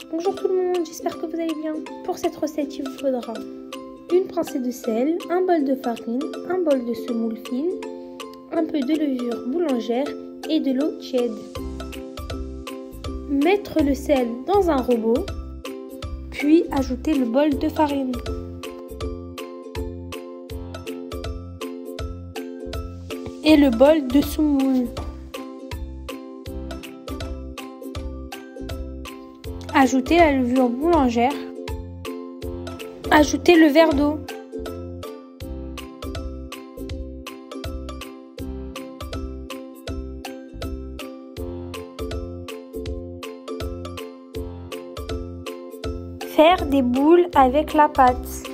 Bonjour tout le monde, j'espère que vous allez bien. Pour cette recette, il vous faudra une pincée de sel, un bol de farine, un bol de semoule fine, un peu de levure boulangère et de l'eau tiède. Mettre le sel dans un robot, puis ajouter le bol de farine. Et le bol de semoule. Ajoutez la levure boulangère. Ajoutez le verre d'eau. Faire des boules avec la pâte.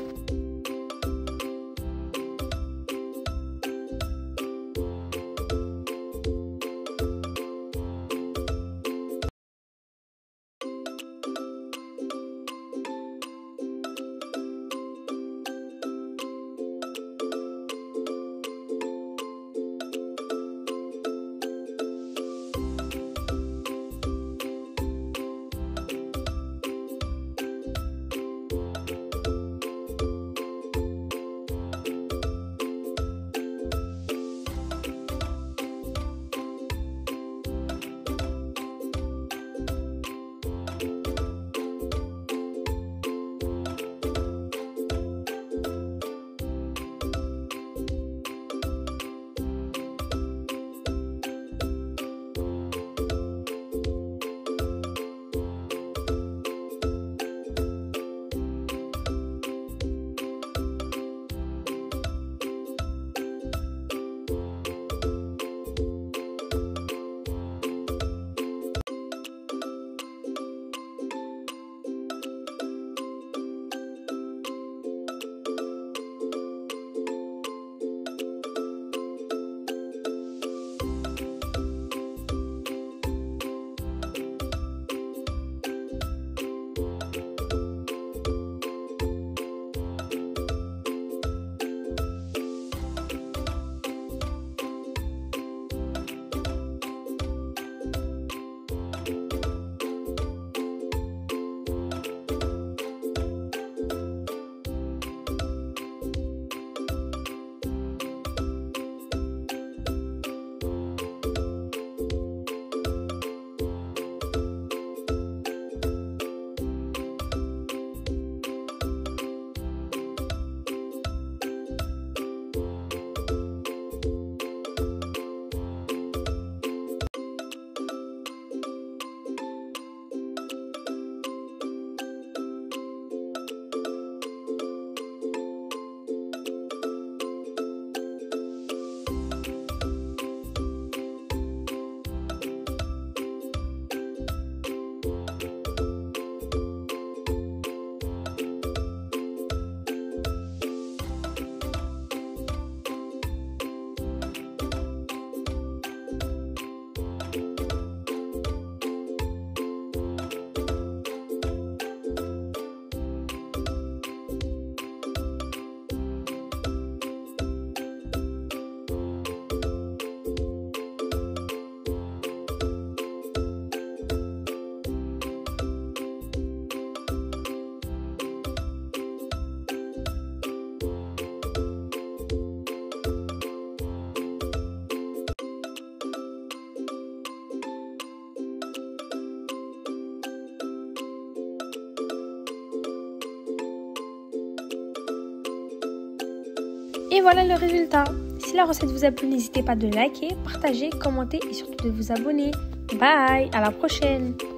Et voilà le résultat. Si la recette vous a plu, n'hésitez pas de liker, partager, commenter et surtout de vous abonner. Bye, à la prochaine.